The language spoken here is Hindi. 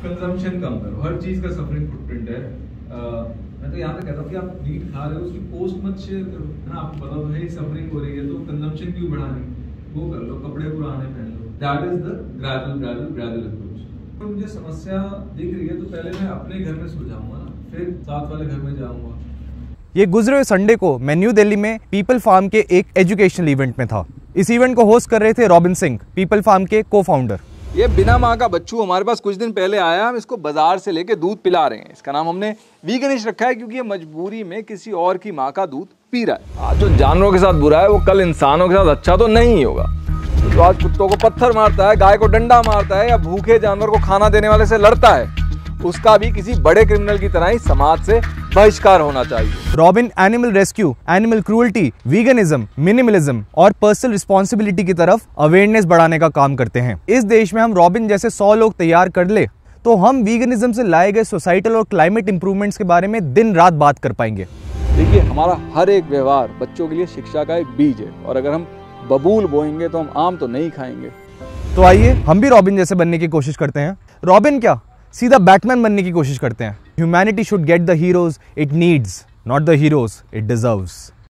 कंजम्पशन कम करो, हर चीज का सफरिंग फुटप्रिंट है। मैं तो यहाँ तक कहता हूँ कि आप मीट खा रहे हो उसकी पोस्ट मत शेयर करो, है ना। आपको पता तो है सफरिंग हो रही है तो कंजम्पशन क्यों बढ़ानी, वो कर लो, कपड़े पुराने पहन लो। That is the gradual approach. तो मुझे समस्या दिख रही है तो पहले मैं अपने घर में सुलझाऊंगा ना, फिर साथ वाले घर में जाऊंगा। ये गुजरे हुए संडे को मैं न्यू दिल्ली में पीपल फार्म के एक एजुकेशनल इवेंट में था। इस इवेंट को होस्ट कर रहे थे रॉबिन सिंह, पीपल फार्म के को-फाउंडर। ये बिना माँ का बच्चू हमारे पास कुछ दिन पहले आया, हम इसको बाजार से लेके दूध पिला रहे हैं। इसका नाम हमने वीगनिश रखा है क्योंकि ये मजबूरी में किसी और की माँ का दूध पी रहा है। आज जो जानवरों के साथ बुरा है वो कल इंसानों के साथ अच्छा तो नहीं ही होगा। तो आज कुत्तों को पत्थर मारता है, गाय को डंडा मारता है या भूखे जानवर को खाना देने वाले से लड़ता है, उसका भी किसी बड़े क्रिमिनल की तरह ही समाज से बहिष्कार होना चाहिए। Robin animal rescue, animal cruelty, veganism, minimalism और पर्सनल रिस्पॉन्सिबिलिटी की तरफ अवेयरनेस बढ़ाने का काम करते हैं। इस देश में हम रॉबिन जैसे 100 लोग तैयार कर ले तो हम वीगनिज्म से लाए गए सोसाइटल और क्लाइमेट इंप्रूवमेंट्स के बारे में दिन रात बात कर पाएंगे। देखिए, हमारा हर एक व्यवहार बच्चों के लिए शिक्षा का एक बीज है और अगर हम बबूल बोएंगे तो हम आम तो नहीं खाएंगे। तो आइए हम भी रॉबिन जैसे बनने की कोशिश करते हैं। रॉबिन क्या, सीधा बैटमैन बनने की कोशिश करते हैं। Humanity should get the heroes it needs, not the heroes it deserves.